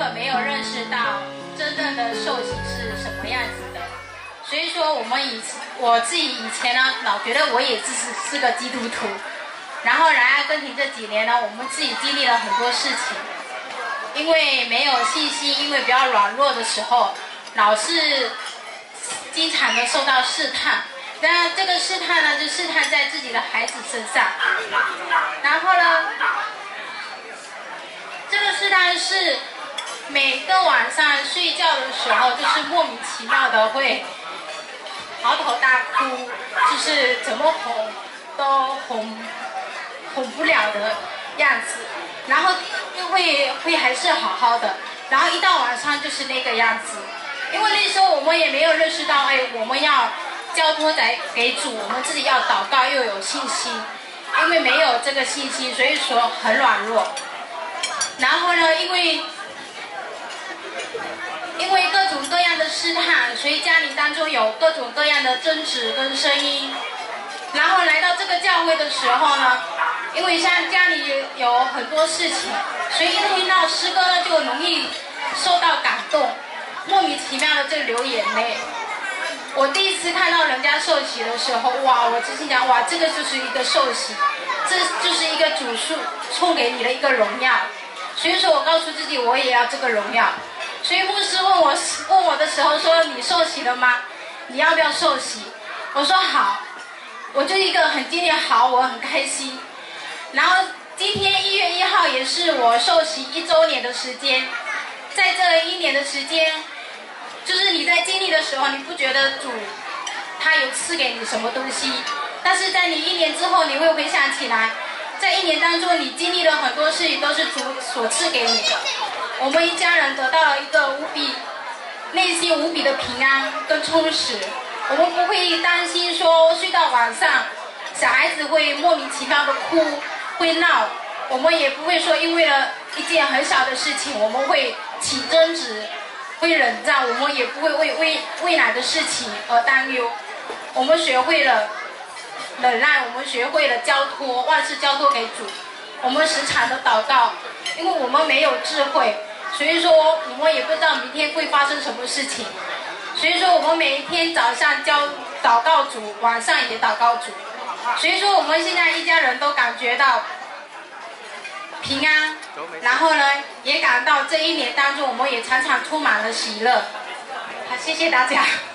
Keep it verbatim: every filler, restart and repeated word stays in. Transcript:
本没有认识到真正的受洗是什么样子的。所以说，我们以我自己以前呢，老觉得我也只是是个基督徒。然后来阿根廷这几年呢，我们自己经历了很多事情，因为没有信心，因为比较软弱的时候，老是经常的受到试探。那这个试探呢，就试探在自己的孩子身上。然后呢，这个试探是每个晚上睡觉的时候，就是莫名其妙的会嚎啕大哭，就是怎么哄都哄哄不了的样子。然后又会会还是好好的，然后一到晚上就是那个样子。因为那时候我们也没有认识到，哎，我们要交托在给主，我们自己要祷告又有信心。因为没有这个信心，所以说很软弱。然后呢，因为因为各种各样的试探，所以家里当中有各种各样的争执跟声音。然后来到这个教会的时候呢，因为像家里有很多事情，所以一听到诗歌呢，就容易受到感动，莫名其妙的就流眼泪。我第一次看到人家受洗的时候，哇，我只心想，哇，这个就是一个受洗，这就是一个主送送给你的一个荣耀。所以说我告诉自己，我也要这个荣耀。所以牧师问我问我的时候说，你受洗了吗？你要不要受洗？我说好。我就一个很经历好，我很开心。然后今天一月一号也是我受洗一周年的时间，在这一年的时间，就是你在经历的时候，你不觉得主他有赐给你什么东西，但是在你一年之后，你会回想起来，在一年当中你经历了很多事情都是主所赐给你的。我们一家人得到了一个无比内心无比的平安跟充实。我们不会担心说睡到晚上小孩子会莫名其妙的哭会闹，我们也不会说因为了一件很小的事情我们会起争执会冷战，我们也不会为未未来的事情而担忧。我们学会了忍耐，我们学会了交托，万事交托给主。我们时常的祷告，因为我们没有智慧，所以说我们也不知道明天会发生什么事情。所以说我们每一天早上交祷告主，晚上也祷告主。所以说我们现在一家人都感觉到平安，然后呢也感到这一年当中我们也常常充满了喜乐。好，谢谢大家。